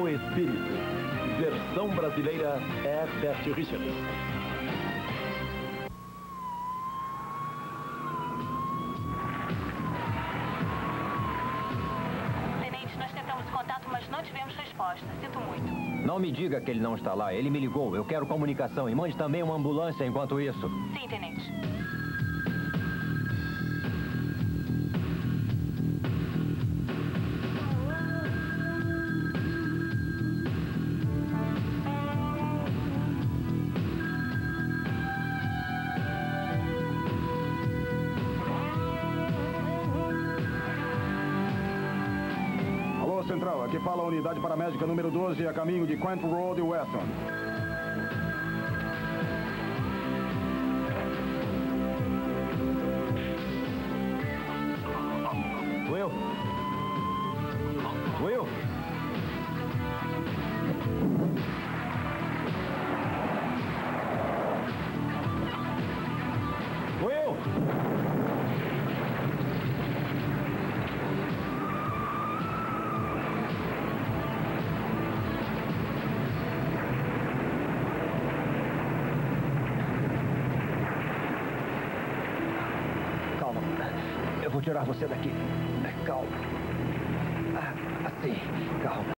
com espírito. Versão brasileira Herbert Richards. Tenente, nós tentamos contato, mas não tivemos resposta. Sinto muito. Não me diga que ele não está lá. Ele me ligou. Eu quero comunicação. E mande também uma ambulância enquanto isso. Sim, tenente. Central, aqui fala a unidade paramédica número 12, a caminho de Quent Road e Weston. Will? Will? Will? Eu vou tirar você daqui. Calma. Assim, calma.